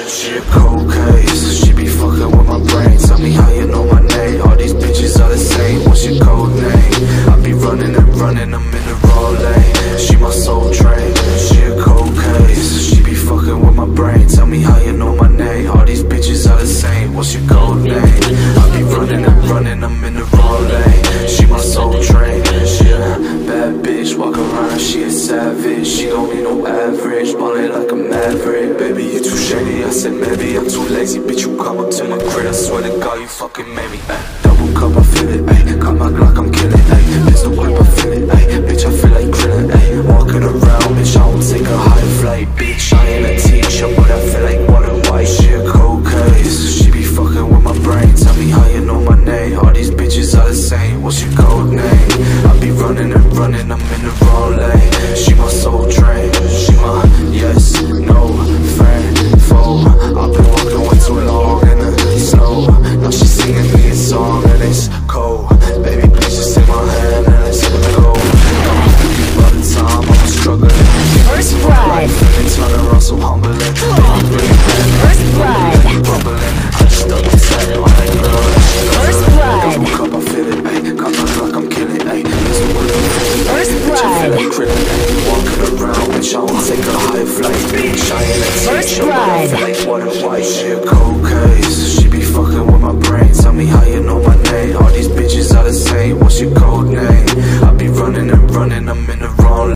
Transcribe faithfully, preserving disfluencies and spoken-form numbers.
She a cold case, she be fucking with my brain. Tell me how you know my name. All these bitches are the same. What's your code name? I be running and running, I'm in the wrong lane. She my soul train. She a cold case, she be fucking with my brain. Tell me how you know my name. All these bitches are the same. What's your code name? I be running and running, I'm in the wrong lane. She my soul train. She a bad bitch, walk around, she a savage. She don't need no average, ballin' like a maverick. Baby, you too shady, I said maybe I'm too lazy. Bitch, you come up to my crib, I swear to God, you fucking made me. Ay, double cup, I feel it, ay. Got my Glock, I'm killing, ay. Pistol whip, I feel it, ay. Bitch, I feel like grilling, ay. Walking around, bitch, I won't take a high flight. Bitch, I ain't a teacher, but I feel like water white. She a cold case, she be fucking with my brain. Tell me how you know my name. All these bitches are the same. What's your code name? I be running and running, I'm in the wrong lane. She my soul train. She my yes, no, friend, foe. I've been walking way too long in the snow. Now she's singing me a song and it's cold. Baby, please just take my hand and let's go. By the time I'm struggling, First blood. and turn around so humbling. Baby, bring it back. First blood. Rumbling. I just stuck the tag on that girl. First blood. Double cup, I feel it, ayy. Got my Glock, I'm killing, ayy. It's a word of it, First ayy. Bitch, I feel blood. like grilling, ayy. Walking around, bitch, I won't take a high flight. Bitch, I ain't a First teacher, but I blood. feel like water white. She a cold case, she be fucking with my brain. Tell me how you know my name. All these bitches are the same. What's your code name? I be running and running, I'm in the wrong